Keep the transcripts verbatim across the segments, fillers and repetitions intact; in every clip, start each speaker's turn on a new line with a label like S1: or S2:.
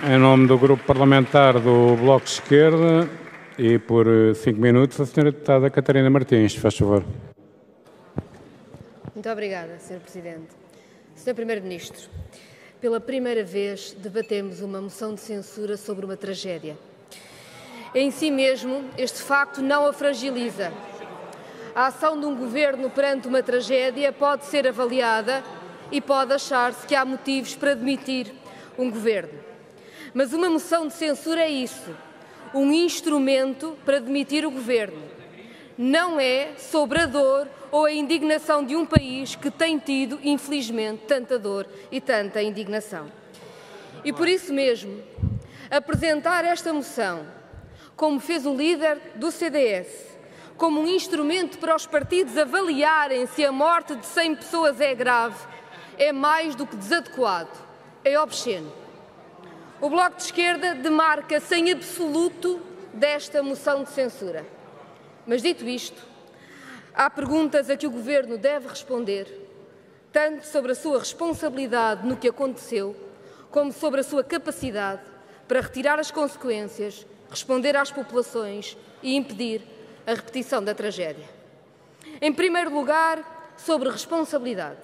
S1: Em nome do Grupo Parlamentar do Bloco de Esquerda e por cinco minutos, a senhora deputada Catarina Martins, faz favor.
S2: Muito obrigada, senhor Presidente. senhor Primeiro-Ministro, pela primeira vez debatemos uma moção de censura sobre uma tragédia. Em si mesmo, este facto não a fragiliza. A ação de um governo perante uma tragédia pode ser avaliada e pode achar-se que há motivos para demitir um governo. Mas uma moção de censura é isso, um instrumento para demitir o governo. Não é sobre a dor ou a indignação de um país que tem tido, infelizmente, tanta dor e tanta indignação. E por isso mesmo, apresentar esta moção, como fez o líder do C D S, como um instrumento para os partidos avaliarem se a morte de cem pessoas é grave, é mais do que desadequado, é obsceno. O Bloco de Esquerda demarca-se em absoluto desta moção de censura. Mas, dito isto, há perguntas a que o Governo deve responder, tanto sobre a sua responsabilidade no que aconteceu, como sobre a sua capacidade para retirar as consequências, responder às populações e impedir a repetição da tragédia. Em primeiro lugar, sobre responsabilidade.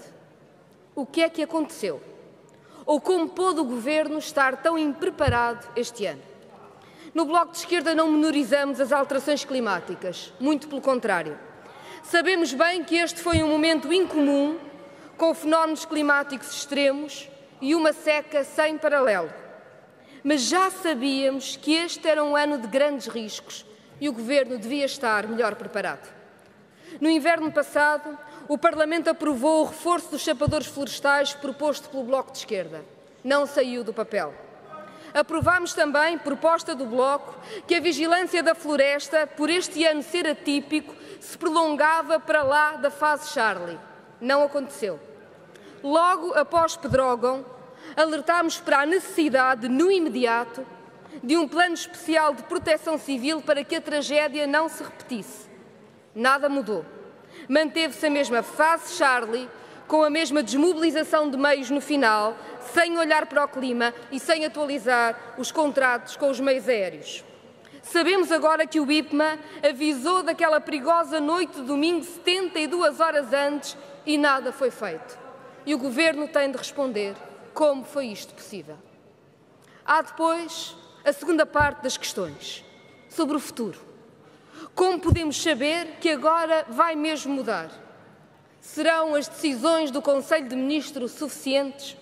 S2: O que é que aconteceu? Ou como pôde o Governo estar tão impreparado este ano? No Bloco de Esquerda não menorizamos as alterações climáticas, muito pelo contrário. Sabemos bem que este foi um momento incomum, com fenómenos climáticos extremos e uma seca sem paralelo. Mas já sabíamos que este era um ano de grandes riscos e o Governo devia estar melhor preparado. No inverno passado, o Parlamento aprovou o reforço dos chapadores florestais proposto pelo Bloco de Esquerda. Não saiu do papel. Aprovámos também, proposta do Bloco, que a vigilância da floresta, por este ano ser atípico, se prolongava para lá da fase Charlie. Não aconteceu. Logo após Pedrógão, alertámos para a necessidade, no imediato, de um plano especial de proteção civil para que a tragédia não se repetisse. Nada mudou. Manteve-se a mesma fase Charlie, com a mesma desmobilização de meios no final, sem olhar para o clima e sem atualizar os contratos com os meios aéreos. Sabemos agora que o I P M A avisou daquela perigosa noite de domingo setenta e duas horas antes e nada foi feito. E o Governo tem de responder como foi isto possível. Há depois a segunda parte das questões, sobre o futuro. Como podemos saber que agora vai mesmo mudar? Serão as decisões do Conselho de Ministros suficientes?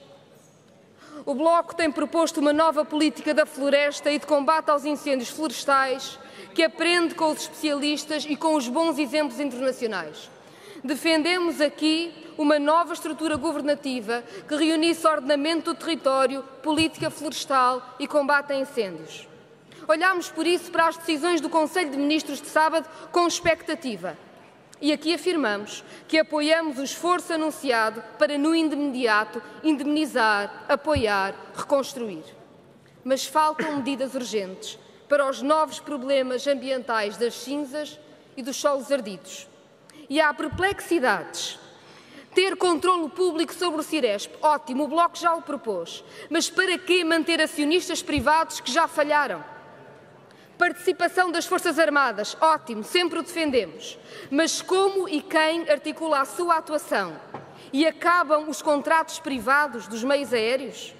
S2: O Bloco tem proposto uma nova política da floresta e de combate aos incêndios florestais que aprende com os especialistas e com os bons exemplos internacionais. Defendemos aqui uma nova estrutura governativa que reunisse ordenamento do território, política florestal e combate a incêndios. Olhámos, por isso, para as decisões do Conselho de Ministros de sábado com expectativa. E aqui afirmamos que apoiamos o esforço anunciado para, no imediato, indemnizar, apoiar, reconstruir. Mas faltam medidas urgentes para os novos problemas ambientais das cinzas e dos solos ardidos. E há perplexidades. Ter controlo público sobre o Ciresp, ótimo, o Bloco já o propôs. Mas para que manter acionistas privados que já falharam? Participação das Forças Armadas, ótimo, sempre o defendemos. Mas como e quem articula a sua atuação? E acabam os contratos privados dos meios aéreos?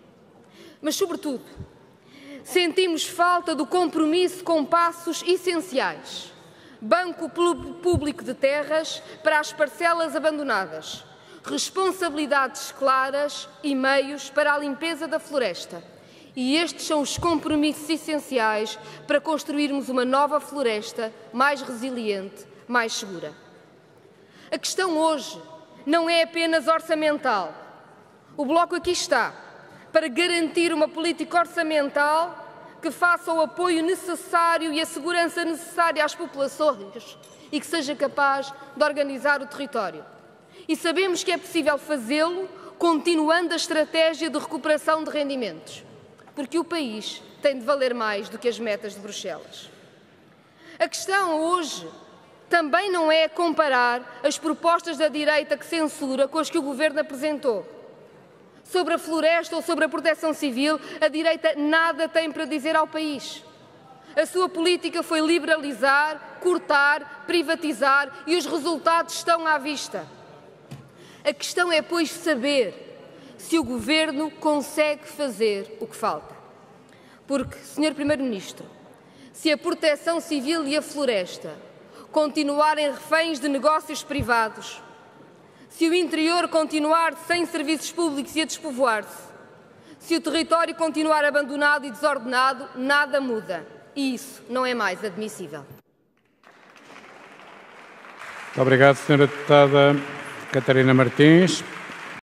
S2: Mas, sobretudo, sentimos falta do compromisso com passos essenciais. Banco Público de Terras para as parcelas abandonadas. Responsabilidades claras e meios para a limpeza da floresta. E estes são os compromissos essenciais para construirmos uma nova floresta mais resiliente, mais segura. A questão hoje não é apenas orçamental. O Bloco aqui está para garantir uma política orçamental que faça o apoio necessário e a segurança necessária às populações e que seja capaz de organizar o território. E sabemos que é possível fazê-lo continuando a estratégia de recuperação de rendimentos. Porque o país tem de valer mais do que as metas de Bruxelas. A questão hoje também não é comparar as propostas da direita que censura com as que o Governo apresentou. Sobre a floresta ou sobre a proteção civil, a direita nada tem para dizer ao país. A sua política foi liberalizar, cortar, privatizar e os resultados estão à vista. A questão é, pois, saber se o Governo consegue fazer o que falta. Porque, senhor Primeiro-Ministro, se a proteção civil e a floresta continuarem reféns de negócios privados, se o interior continuar sem serviços públicos e a despovoar-se, se o território continuar abandonado e desordenado, nada muda. E isso não é mais admissível.
S1: Muito obrigado, senhora Deputada Catarina Martins.